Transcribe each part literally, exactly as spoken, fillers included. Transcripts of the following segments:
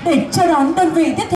để chào đón đơn vị tiếp theo.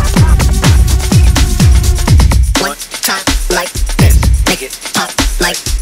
Like this, make it pop like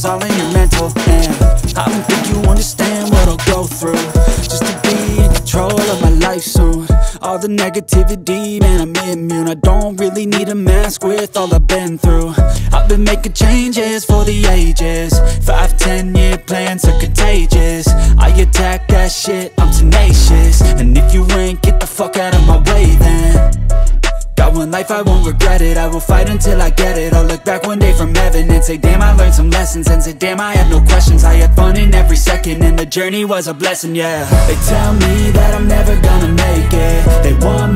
all in your mental. And I don't think you understand what I'll go through just to be in control of my life soon. All the negativity, man, I'm immune. I don't really need a mask with all I've been through. I've been making changes for the ages. Five, ten year plans are contagious. I attack that shit, I'm tenacious. And if you ain't, get the fuck out of my way then. Got one life, I won't regret it. I will fight until I get it. I'll look back one day from heaven and say, damn, I learned some lessons. And say, damn, I had no questions. I had fun in every second, and the journey was a blessing, yeah. They tell me that I'm never gonna make it. They want